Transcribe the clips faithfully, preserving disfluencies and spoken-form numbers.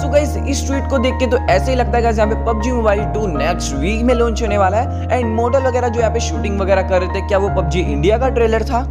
So guys इस tweet को देख के तो ऐसे ही लगता है गाइस यहाँ पे PUBG mobile two next week में लॉन्च होने वाला है। एंड मॉडल वगैरह जो यहाँ पे शूटिंग वगैरह कर रहे थे, क्या वो पबजी इंडिया का ट्रेलर था?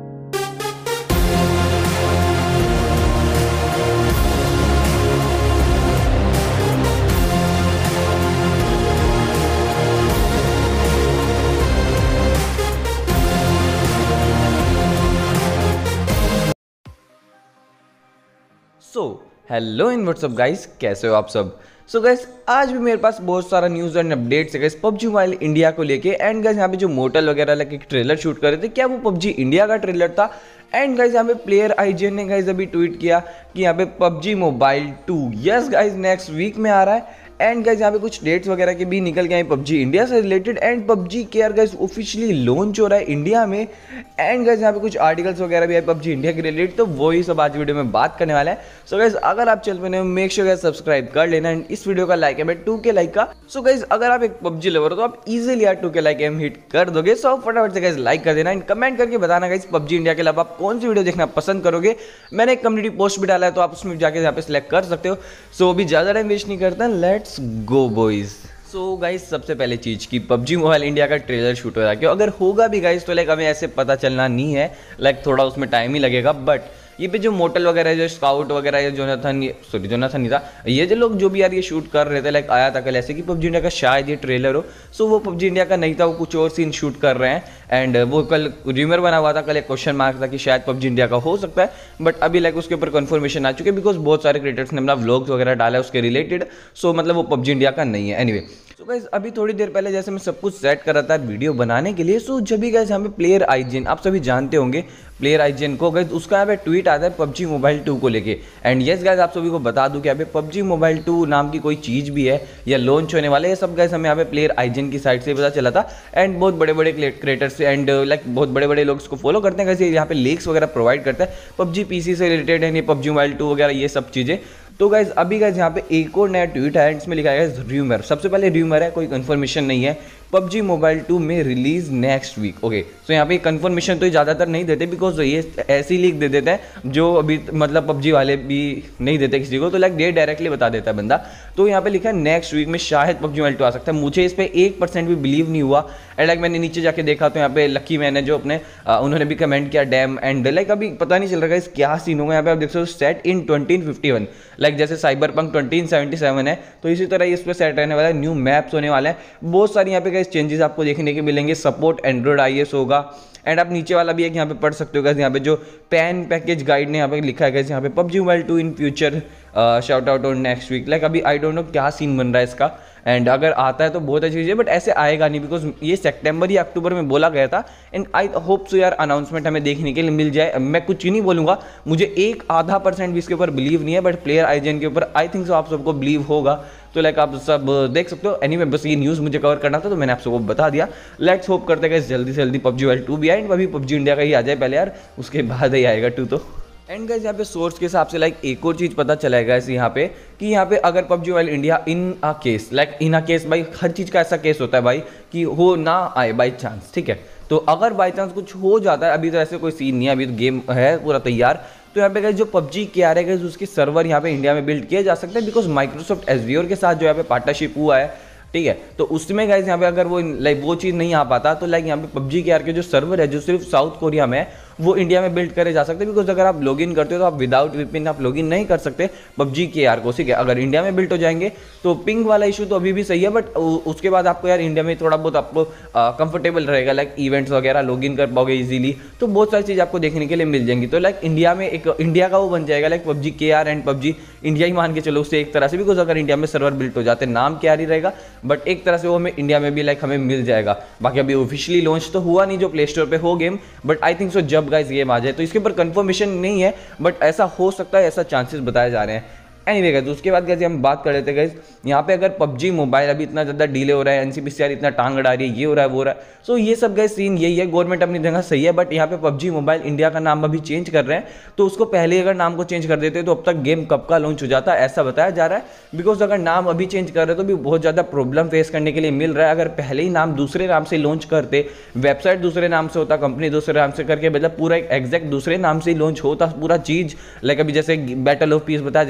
So hello and what's up guys, कैसे हो आप सब? सो so गाइस आज भी मेरे पास बहुत सारा न्यूज़ एंड अपडेट्स है गाइस पबजी मोबाइल इंडिया को लेके। एंड गाइस यहाँ पे जो मोटल वगैरह लगे एक ट्रेलर शूट कर रहे थे, क्या वो पबजी इंडिया का ट्रेलर था? एंड गाइस यहाँ पे प्लेयर आईजीएन ने गाइस अभी ट्वीट किया कि यहाँ पे PUBG mobile two yes guys next week में आ रहा है। एंड गाइस यहाँ पे कुछ डेट्स वगैरह के भी निकल गए हैं पबजी इंडिया से related. And PUBG care guys officially launch हो रहा है इंडिया में। एंड गाइस यहाँ पे कुछ आर्टिकल्स वगैरह भी है पबजी इंडिया के रिलेटेड, तो वही सब आज वीडियो में बात करने वाला है। सो गाइस अगर आप चल बने हो मेक श्योर गाइस सब्सक्राइब कर लेना। एंड इस वीडियो का लाइक है टू के लाइक का। सो गाइस अगर आप एक पबजी लवर हो तो आप इजीली यार टू के लाइक एम हिट कर दोगे। सो फटाफट से गाइस लाइक कर देना एंड कमेंट करके बताना गाइस पबजी इंडिया के अलावा आप कौन सी वीडियो देखना पसंद करोगे। मैंने एक कम्युनिटी पोस्ट भी डाला है, तो आप उसमें जाके यहाँ पे सिलेक्ट कर सकते हो। सो अभी ज़्यादा टाइम वेस्ट नहीं करता, let's go boys. So guys सबसे पहले चीज़ की पबजी मोबाइल इंडिया का ट्रेलर शूट हो रहा है, क्यों अगर होगा भी गाइस तो लाइक हमें ऐसे पता चलना नहीं है, लाइक थोड़ा उसमें टाइम ही लगेगा। बट ये पे जो मोटल वगैरह जो स्काउट वगैरह ये जोनाथन सॉरी जोनाथन नहीं था, ये जो लोग जो भी यार ये शूट कर रहे थे, लाइक आया था कल ऐसे कि पबजी इंडिया का शायद ये ट्रेलर हो। सो वो पबजी इंडिया का नहीं था, वो कुछ और सीन शूट कर रहे हैं। एंड वो कल र्यूमर बना हुआ था, कल एक क्वेश्चन मार्क था कि शायद पबजी इंडिया का हो सकता है, बट अभी लाइक उसके ऊपर कंफर्मेशन आ चुके हैं बिकॉज बहुत सारे क्रिएटर्स ने अपना व्लॉग्स वगैरह डाला है उसके रिलेटेड। सो मतलब वो पबजी इंडिया का नहीं है। एनीवे सो गाइस अभी थोड़ी देर पहले जैसे मैं सब कुछ सेट कर रहा था वीडियो बनाने के लिए, सो जब भी गाइस यहाँ पे प्लेयर आईजीएन आप सभी जानते होंगे प्लेयर आईजीएन को गाइस, उसका यहाँ पे ट्वीट आता है पबजी मोबाइल टू को लेके। एंड यस गाइस आप सभी को बता दूं कि यहाँ पे पबजी मोबाइल टू नाम की कोई चीज़ भी है या लॉन्च होने वाला है, ये सब गाइस हमें यहाँ पे प्लेयर आईजीएन की साइड से पता चला था। एंड बहुत बड़े बड़े क्रिएटर्स एंड लाइक बहुत बड़े बड़े लोग इसको फॉलो करते हैं, गाइस यहाँ पे लीक्स वगैरह प्रोवाइड करता है पबजी पीसी से रिलेटेड है, पबजी मोबाइल टू वगैरह ये सब चीज़ें। तो गाइज अभी गाइज यहाँ पे एक और नया ट्वीट है, इसमें लिखा है र्यूमर। सबसे पहले र्यूमर है, कोई कंफर्मेशन नहीं है। पबजी मोबाइल टू में release next week. Okay so यहाँ पे कंफर्मेशन तो ये ज़्यादातर नहीं देते बिकॉज ये ऐसी लीक दे देते हैं जो अभी मतलब पबजी वाले भी नहीं देते किसी को, तो लाइक डेट डायरेक्टली बता देता है बंदा। तो यहाँ पे लिखा है नेक्स्ट वीक में शायद पबजी मोबाइल टू आ सकता है। मुझे इस पर एक परसेंट भी बिलीव नहीं हुआ। एंड लाइक मैंने नीचे जाके देखा तो यहाँ पे लकी मैंने जो अपने आ, उन्होंने भी कमेंट किया डैम। एंड लाइक अभी पता नहीं चल रहा है इस क्या सीन होगा। यहाँ पे आप देख सकते हो set in twenty fifty one, like जैसे cyberpunk twenty seventy seven है, तो इसी तरह इस पर सेट रहने वाला है। न्यू मैप्स होने वाले हैं, बहुत सारी यहाँ पे गाइस चेंजेस आपको देखने के मिलेंगे। सपोर्ट एंड्रॉइड आईएस होगा। एंड आप नीचे वाला भी एक यहाँ पे पढ़ सकते हो गाइस, यहाँ पे जो पैन पैकेज गाइड ने यहाँ पे लिखा है गाइस, यहाँ पे PUBG mobile two in future shout out on next week. Like अभी आई डोंट नो क्या सीन बन रहा है इसका। एंड अगर आता है तो बहुत अच्छी चीज़ है, बट ऐसे आएगा नहीं बिकॉज ये सितंबर या अक्टूबर में बोला गया था। एंड आई होप सो यार अनाउंसमेंट हमें देखने के लिए मिल जाए। मैं कुछ ही नहीं बोलूँगा, मुझे एक आधा परसेंट भी इसके ऊपर बिलीव नहीं है, बट प्लेयर आईजीएन के ऊपर आई थिंक सो आप सबको बिलीव होगा। तो लाइक आप सब देख सकते हो। एनीवे बस ये न्यूज़ मुझे कवर करना था तो मैंने आप सबको बता दिया। लेट्स होप करते हैं जल्दी से जल्दी पबजी मोबाइल टू भी आए। अभी पबजी इंडिया का ही आ जाए पहले यार, उसके बाद ही आएगा टू। तो एंड गाइस यहाँ पे सोर्स के हिसाब से लाइक एक और चीज़ पता चला है गाइस यहाँ पे कि यहाँ पे अगर PUBG mobile India in a case like in a case भाई हर चीज़ का ऐसा केस होता है भाई कि हो ना आए बाई चांस, ठीक है। तो अगर बाई चांस कुछ हो जाता है, अभी तो ऐसे कोई सीन नहीं है, अभी तो गेम है पूरा तैयार। तो यहाँ पे गाइस जो पबजी के आ रहे हैं उसके सर्वर यहाँ पे इंडिया में बिल्ड किए जा सकते हैं बिकॉज माइक्रोसॉफ्ट एज़्योर के साथ जो यहाँ पे पार्टनरशिप हुआ है, ठीक है। तो उसमें गाइस यहाँ पे अगर वो लाइक वो चीज़ नहीं आ पाता तो लाइक यहाँ पे पबजी के आर के जो सर्वर है जो सिर्फ साउथ कोरिया में है वो इंडिया में बिल्ड करे जा सकते हैं। बिकॉज अगर आप लॉगिन करते हो तो आप विदाउट वीपीएन आप लॉगिन नहीं कर सकते पबजी के आर को, ठीक है। अगर इंडिया में बिल्ड हो जाएंगे तो पिंग वाला इशू तो अभी भी सही है, बट उसके बाद आपको यार इंडिया में थोड़ा बहुत आपको कंफर्टेबल रहेगा, लाइक इवेंट्स वगैरह लॉगिन कर पाओगे इजीली। तो बहुत सारी चीज़ आपको देखने के लिए मिल जाएंगी। तो लाइक इंडिया में एक इंडिया का वो बन जाएगा like PUBG K R and PUBG India ही मान के चलो उससे एक तरह से। बिकॉज अगर इंडिया में सर्वर बिल्ड हो जाते नाम के आर ही रहेगा, बट एक तरह से वो हमें इंडिया में भी लाइक हमें मिल जाएगा। बाकी अभी ऑफिशियली लॉन्च तो हुआ नहीं जो प्ले स्टोर पे हो game, but I think so जब गाइस गेम आ जाए तो इसके ऊपर कंफर्मेशन नहीं है, बट ऐसा हो सकता है, ऐसा चांसेस बताए जा रहे हैं। एनीवे गाइस उसके बाद गाइस हम बात कर लेते हैं गाइस यहाँ पे अगर पबजी मोबाइल अभी इतना ज़्यादा डिले हो रहा है, एनसीपीसीआर इतना टांग अड़ा रही है, ये हो रहा है वो हो रहा है। सो so, ये सब गाइस सीन यही है। गवर्नमेंट अपनी जगह सही है, बट यहाँ पे पबजी मोबाइल इंडिया का नाम अभी चेंज कर रहे हैं, तो उसको पहले अगर नाम को चेंज कर देते तो अब तक गेम कब का लॉन्च हो जाता है ऐसा बताया जा रहा है। बिकॉज अगर नाम अभी चेंज कर रहे तो भी बहुत ज़्यादा प्रॉब्लम फेस करने के लिए मिल रहा है। अगर पहले ही नाम दूसरे नाम से लॉन्च करते, वेबसाइट दूसरे नाम से होता, कंपनी दूसरे नाम से करके मतलब पूरा एक एग्जैक्ट दूसरे नाम से ही लॉन्च होता पूरा चीज़, लाइक अभी जैसे बैटल ऑफ पीस बताया जा रहा है नाम कुछ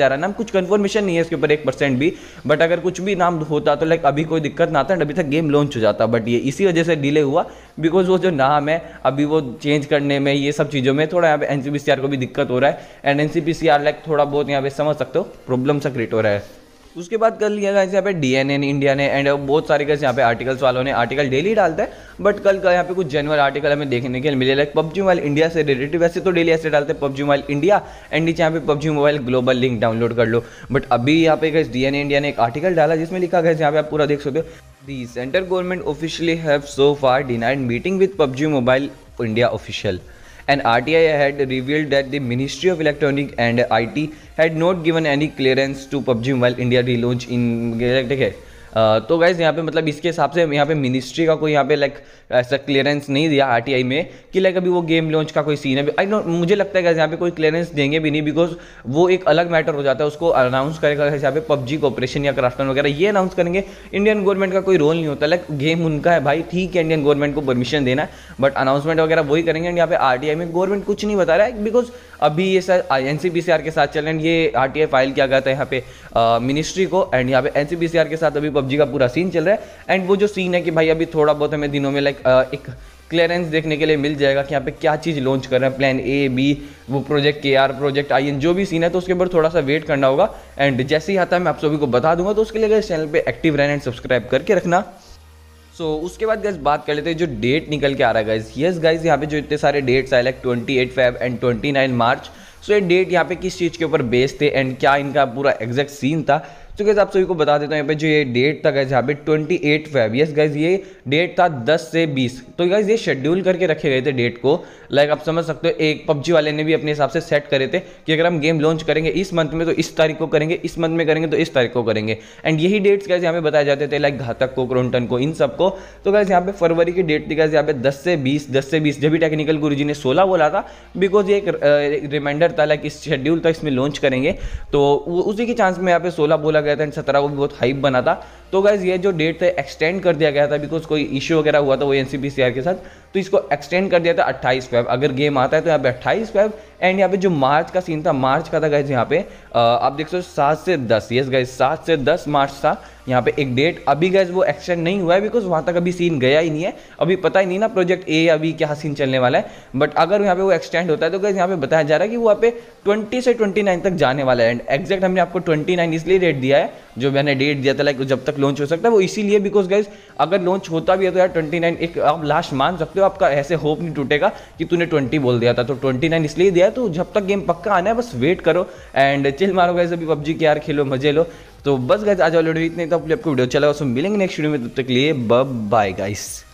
कुछ कंफर्मेशन नहीं है इसके ऊपर एक परसेंट भी, बट अगर कुछ भी नाम होता तो लाइक अभी कोई दिक्कत ना आता, अभी तक गेम लॉन्च हो जाता। बट ये इसी वजह से डिले हुआ बिकॉज वो जो नाम है अभी वो चेंज करने में, ये सब चीज़ों में थोड़ा यहाँ पे एनसीपीसीआर को भी दिक्कत हो रहा है। एंड एनसीपीसीआर लाइक थोड़ा बहुत यहाँ पे समझ सकते हो प्रॉब्लम सा क्रिएट हो रहा है। उसके बाद कर लिया गाइस यहाँ पे डीएनए इंडिया ने एंड बहुत सारे गाइस यहाँ पे आर्टिकल्स वालों ने आर्टिकल डेली डालता है, बट कल का यहाँ पे कुछ जेन्युइन आर्टिकल हमें देखने के लिए मिले लाइक पबजी मोबाइल इंडिया से रिलेटेड। वैसे तो डेली ऐसे डालते हैं पबजी मोबाइल इंडिया एंड नीचे यहाँ पे PUBG mobile global link download कर लो, बट अभी यहाँ पे गाइस डीएनए इंडिया ने एक आर्टिकल डाला जिसमें लिखा गया यहाँ पे आप पूरा देख सकते हो। The central government officially have so far denied meeting with PUBG mobile India official and R T I had revealed that the Ministry of Electronic and I T had not given any clearance to PUBG Mobile India relaunch in ठीक है। तो guys यहाँ पे मतलब इसके हिसाब से यहाँ पे मिनिस्ट्री का कोई यहाँ पे लाइक ऐसा क्लियरेंस नहीं दिया आरटीआई में कि लाइक अभी वो गेम लॉन्च का कोई सीन है। आई नो मुझे लगता है गाइज यहाँ पे कोई क्लियरेंस देंगे भी नहीं बिकॉज वो एक अलग मैटर हो जाता है, उसको अनाउंस करेगा यहाँ पे पबजी कॉर्पोरेशन या क्राफ्टन वगैरह ये अनाउंस करेंगे। इंडियन गवर्नमेंट का कोई रोल नहीं होता, लाइक गेम उनका है भाई, ठीक है इंडियन गवर्नमेंट को परमिशन देना है बट अनाउंसमेंट वगैरह वही करेंगे। एंड यहाँ पे आरटीआई में गवर्नमेंट कुछ नहीं बता रहा है बिकॉज अभी ये सर एनसीपीसीआर के साथ चल रहे हैं, ये आरटीआई फाइल किया गया था यहाँ पे मिनिस्ट्री को एंड यहाँ पे एनसीपीसीआर के साथ अभी पबजी का पूरा सीन चल रहा है। एंड वो जो सीन है कि भाई अभी थोड़ा बहुत हमें दिनों में लाइक एक क्लियरेंस देखने के लिए मिल जाएगा कि यहाँ पे क्या चीज़ लॉन्च कर रहे हैं, प्लान ए बी, वो project K R, project I N, जो भी सीन है तो उसके ऊपर थोड़ा सा वेट करना होगा। एंड जैसे ही आता है मैं आप सभी को बता दूंगा, तो उसके लिए चैनल पे एक्टिव रहना एंड सब्सक्राइब करके रखना। सो so, उसके बाद गाइस बात कर लेते हैं जो डेट निकल के आ रहा है गाइस। यस गाइस यहाँ पे जो इतने सारे डेट्स आए like twenty eight Feb and twenty nine March. So ये डेट यहाँ पे किस चीज़ के ऊपर बेस थे एंड क्या इनका पूरा एग्जैक्ट सीन था, तो गाइस आप सभी को बता देता हूँ यहाँ पे जो ये डेट था गाइस यहाँ पे twenty eight Feb. Yes guys ये डेट था दस से बीस, तो गाइस ये शेड्यूल करके रखे गए थे डेट को, लाइक आप समझ सकते हो एक पबजी वाले ने भी अपने हिसाब से सेट करे थे कि अगर हम गेम लॉन्च करेंगे इस मंथ में तो इस तारीख को करेंगे, इस मंथ में करेंगे तो इस तारीख को करेंगे। एंड यही डेट्स गाइस यहाँ पे बताए जाते थे लाइक घातक को, क्रोनटन को, इन सबको। तो गाइस यहाँ पे फरवरी की डेट थी गाइस यहाँ पे दस से बीस, दस से बीस, जब भी टेक्निकल गुरुजी ने सोलह बोला था बिकॉज ये एक रिमाइंडर था लाइक इस शेड्यूल था इसमें लॉन्च करेंगे, तो उसी के चांस में यहाँ पे सोलह बोला गया था एंड सत्रह को भी बहुत हाइप बना था। तो गाइज ये जो डेट था एक्सटेंड कर दिया गया था बिकॉज कोई इश्यू वगैरह हुआ था वो एनसीपीसीआर के साथ, तो इसको एक्सटेंड कर दिया था अट्ठाईस फेब। अगर गेम आता है तो यहाँ पे अट्ठाईस फेब। एंड यहाँ पे जो मार्च का सीन था, मार्च का था गाइज यहाँ पे आप देख सकते हो सात से दस। यस गाइज सात से दस मार्च था यहाँ पे एक डेट। अभी गाइज वो एक्सटेंड नहीं हुआ है बिकॉज वहाँ तक अभी सीन गया ही नहीं है, अभी पता ही नहीं ना प्रोजेक्ट ए अभी क्या सीन चलने वाला है। बट अगर यहाँ पे वो एक्सटेंड होता है तो गाइज यहाँ पे बताया जा रहा है कि वो यहाँ पे ट्वेंटी से ट्वेंटी नाइन तक जाने वाला है। एंड एक्जैक्ट हमने आपको ट्वेंटी नाइन इसलिए डेट दिया है, जो मैंने डेट दिया था लाइक जब तक लॉन्च हो सकता है वो इसीलिए बिकॉज गाइज अगर लॉन्च होता भी है तो यार ट्वेंटी नाइन एक आप लास्ट मान सकते हो, आपका ऐसे होप नहीं टूटेगा कि तूने ट्वेंटी बोल दिया था। तो ट्वेंटी नाइन इसलिए दिया है, तो जब तक गेम पक्का आना है बस वेट करो एंड चिल मारो गाइज, अभी पबजी के यार खेलो मजे लो। तो बस गाइज आज ऑलरेडी इतने, तो आपको वीडियो चला, उसमें मिलेंगे नेक्स्ट वीडियो में, तब तक लिए बाय गाइस।